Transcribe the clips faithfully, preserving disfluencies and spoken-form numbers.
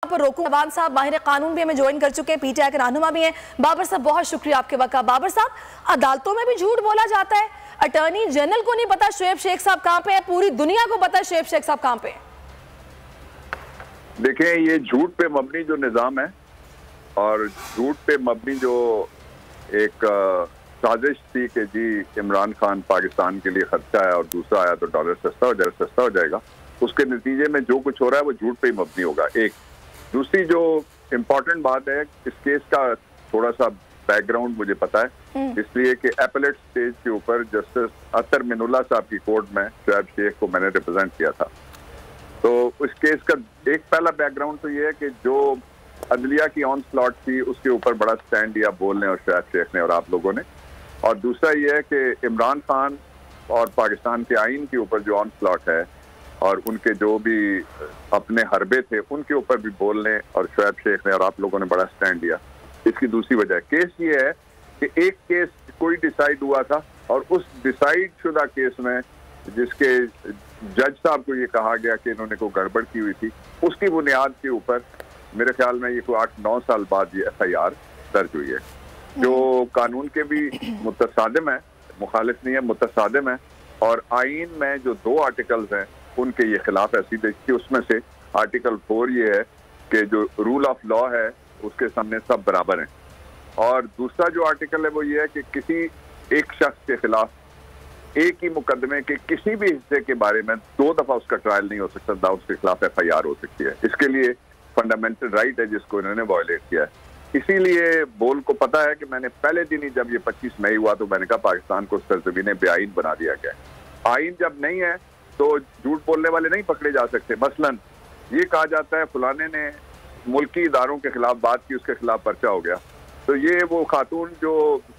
पर रोकूं। जवान साहब माहिर कानून भी हमें ज्वाइन कर चुके हैं, पीटीआई के रहनुमा भी हैं। बाबर साहब बहुत शुक्रिया आपके वक्त का। बाबर साहब, अदालतों में भी झूठ बोला जाता है, अटॉर्नी जनरल को नहीं पता शोएब शेख साहब कहां पे है, पूरी दुनिया को पता है शोएब शेख साहब कहां पे है। देखें, ये झूठ पे मबनी जो निज़ाम है और झूठ पे मबनी जो एक साजिश थी कि जी इमरान खान पाकिस्तान के लिए खर्चा है और दूसरा आया तो डॉलर सस्ता हो जाएगा सस्ता हो जाएगा उसके नतीजे में जो कुछ हो रहा है वो झूठ पे ही मबनी होगा। एक दूसरी जो इम्पोर्टेंट बात है, इस केस का थोड़ा सा बैकग्राउंड मुझे पता है, इसलिए कि एपेलेट स्टेज के ऊपर जस्टिस अतर मिनुल्लाह साहब की कोर्ट में शोएब शेख को मैंने रिप्रेजेंट किया था। तो उस केस का एक पहला बैकग्राउंड तो ये है कि जो अदलिया की ऑन स्लॉट थी उसके ऊपर बड़ा स्टैंड दिया बोलने और शोएब शेख ने और आप लोगों ने, और दूसरा ये है कि इमरान खान और पाकिस्तान के आइन के ऊपर जो ऑन स्लॉट है और उनके जो भी अपने हरबे थे उनके ऊपर भी बोलने और शोएब शेख ने और आप लोगों ने बड़ा स्टैंड दिया। इसकी दूसरी वजह केस ये है कि एक केस कोई डिसाइड हुआ था और उस डिसाइड शुदा केस में जिसके जज साहब को ये कहा गया कि इन्होंने कोई गड़बड़ की हुई थी, उसकी बुनियाद के ऊपर मेरे ख्याल में ये कोई आठ नौ साल बाद ये एफ आई आर दर्ज हुई है, जो कानून के भी मुतसादिम है, मुखालिफ नहीं है, मुतसादिम है। और आइन में जो दो आर्टिकल्स हैं उनके ये खिलाफ ऐसी देखी, उसमें से आर्टिकल फोर ये है कि जो रूल ऑफ लॉ है उसके सामने सब बराबर हैं, और दूसरा जो आर्टिकल है वो ये है कि किसी एक शख्स के खिलाफ एक ही मुकदमे के किसी भी हिस्से के बारे में दो दफा उसका ट्रायल नहीं हो सकता, ना उसके खिलाफ एफ आई आर हो सकती है। इसके लिए फंडामेंटल राइट है जिसको इन्होंने वायलेट किया है। इसीलिए बोल को पता है कि मैंने पहले दिन ही जब ये पच्चीस मई हुआ तो मैंने कहा पाकिस्तान को सरजमीन बेआइन बना दिया गया। आइन जब नहीं है तो झूठ बोलने वाले नहीं पकड़े जा सकते। मसलन ये कहा जाता है फलाने ने मुल्की इदारों के खिलाफ बात की, उसके खिलाफ पर्चा हो गया, तो ये वो खातून जो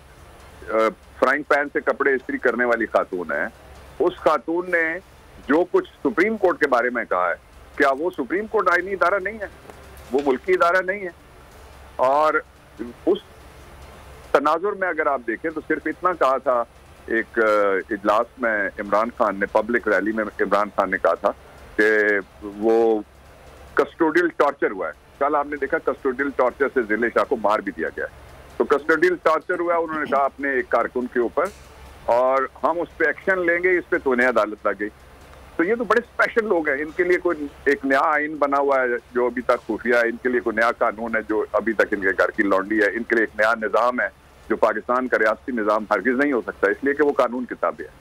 फ्राइंग पैन से कपड़े इस्त्री करने वाली खातून है, उस खातून ने जो कुछ सुप्रीम कोर्ट के बारे में कहा है, क्या वो सुप्रीम कोर्ट आईनी इदारा नहीं है? वो मुल्की इदारा नहीं है। और उस तनाजुर में अगर आप देखें तो सिर्फ इतना कहा था एक इजलास में, इमरान खान ने पब्लिक रैली में इमरान खान ने कहा था कि वो कस्टोडियल टॉर्चर हुआ है। कल आपने देखा कस्टोडियल टॉर्चर से जिले शाह को मार भी दिया गया है। तो कस्टोडियल टॉर्चर हुआ, उन्होंने कहा अपने एक कारकुन के ऊपर, और हम उस पर एक्शन लेंगे, इस पर तो नई अदालत लग गई। तो ये तो बड़े स्पेशल लोग हैं, इनके लिए कोई एक नया आइन बना हुआ है जो अभी तक खुफिया है, इनके लिए कोई नया कानून है जो अभी तक इनके घर की लौंडी है, इनके लिए एक नया निज़ाम है जो पाकिस्तान का रियासती निज़ाम हरगिज़ नहीं हो सकता, इसलिए कि वो कानून किताबें है।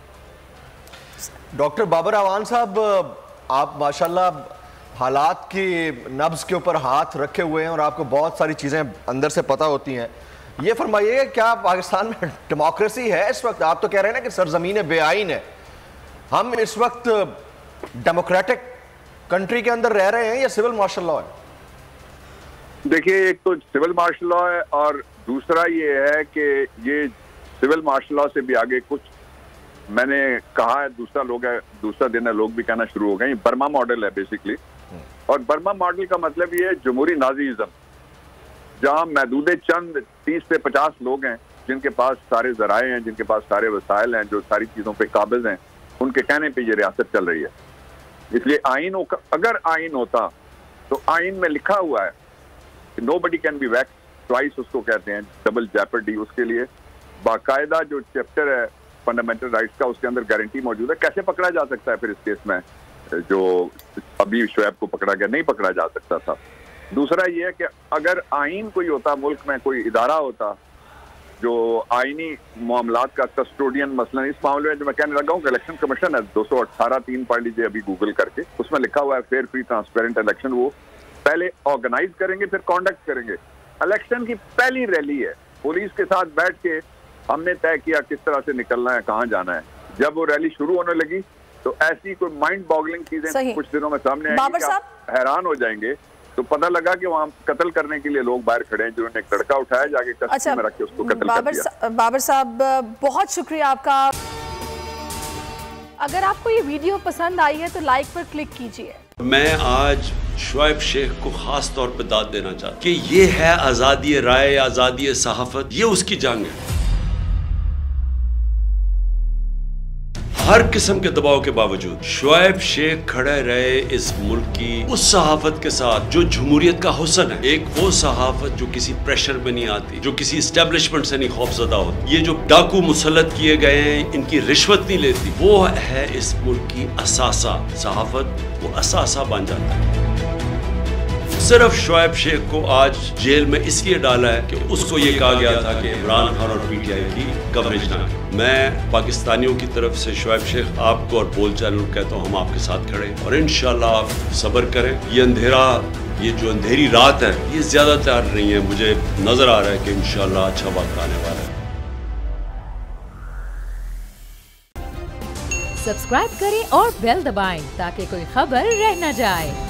डॉक्टर बाबर अवान साहब, आप माशाल्लाह हालात की नब्ज के ऊपर हाथ रखे हुए हैं और आपको बहुत सारी चीज़ें अंदर से पता होती हैं। ये फरमाइए, क्या पाकिस्तान में डेमोक्रेसी है इस वक्त? आप तो कह रहे हैं ना कि सरजमीन बेआइन है। हम इस वक्त डेमोक्रेटिक कंट्री के अंदर रह रहे हैं या सिविल मार्शल लॉ है? देखिए, एक तो सिविल मार्शल लॉ है और दूसरा ये है कि ये सिविल मार्शल लॉ से भी आगे कुछ मैंने कहा है, दूसरा लोग है दूसरा दिन है लोग भी कहना शुरू हो गए, बर्मा मॉडल है बेसिकली। और बर्मा मॉडल का मतलब ये है जमहूरी नाजीज़म, जहां महदूदे चंद तीस से पचास लोग हैं जिनके पास सारे जराए हैं, जिनके पास सारे वसाइल हैं, जो सारी चीज़ों पे काबिज हैं, उनके कहने पे ये रियासत चल रही है। इसलिए आइन हो, अगर आइन होता तो आइन में लिखा हुआ है कि nobody can be vax twice, उसको कहते हैं डबल जेपर्डी। उसके लिए बाकायदा जो चैप्टर है फंडामेंटल राइट्स का, उसके अंदर गारंटी मौजूद है। कैसे पकड़ा जा सकता है फिर इस केस में जो अभी शोएब को पकड़ा गया? नहीं पकड़ा जा सकता था। दूसरा ये है कि अगर आइन कोई होता, मुल्क में कोई इदारा होता जो आइनी मामलात का कस्टोडियन, मसलन इस मामले में जो मैं कहने लगा हूँ कि इलेक्शन कमीशन है दो सौ अठारह तीन पढ़ लीजिए अभी गूगल करके, उसमें लिखा हुआ है फेयर फ्री ट्रांसपेरेंट इलेक्शन। वो पहले ऑर्गेनाइज करेंगे फिर कॉन्डक्ट करेंगे। इलेक्शन की पहली रैली है, पुलिस के साथ बैठ के हमने तय किया किस तरह से निकलना है, कहाँ जाना है। जब वो रैली शुरू होने लगी तो ऐसी कोई माइंड बॉगलिंग चीजें कुछ दिनों में सामने आएंगी, आप हैरान हो जाएंगे। तो पता लगा कि वहाँ कत्ल करने के लिए लोग बाहर खड़े हैं, जिन्होंने एक लड़का उठाया जाके कस्टडी अच्छा, में रख के उसको कत्ल कर दिया। बाबर साहब, बहुत शुक्रिया आपका। अगर आपको ये वीडियो पसंद आई है तो लाइक पर क्लिक कीजिए। मैं आज शोएब शेख को खास तौर पर दाद देना चाहता कि ये है आज़ादी राय, आज़ादी सहाफत, ये उसकी जंग है। हर किस्म के दबाव के बावजूद शोएब शेख खड़े रहे इस मुल्क की उस सहाफत के साथ जो जमहूरियत का हुस्न है। एक वो सहाफत जो किसी प्रेशर में नहीं आती, जो किसी एस्टेब्लिशमेंट से नहीं खौफजदा होती। ये जो डाकू मुसल्लत किए गए हैं, इनकी रिश्वत नहीं लेती, वो है इस मुल्क की असासा। सहाफत वो असासा बन जाता है। सिर्फ शोएब शेख को आज जेल में इसलिए डाला है कि उसको ये कहा गया था कि इमरान खान और पीटीआई की कवरेज ना करें। मैं पाकिस्तानियों की तरफ से शोएब शेख आपको और बोल चाल कहता हूँ, हम आपके साथ खड़े और इंशाल्लाह आप सब्र करें। ये अंधेरा, ये जो अंधेरी रात है, ये ज्यादा तैयार नहीं है। मुझे नजर आ रहा है कि इंशाल्लाह अच्छा वक्त आने वाला है। सब्सक्राइब करें और बेल दबाएं ताकि कोई खबर रह न जाए।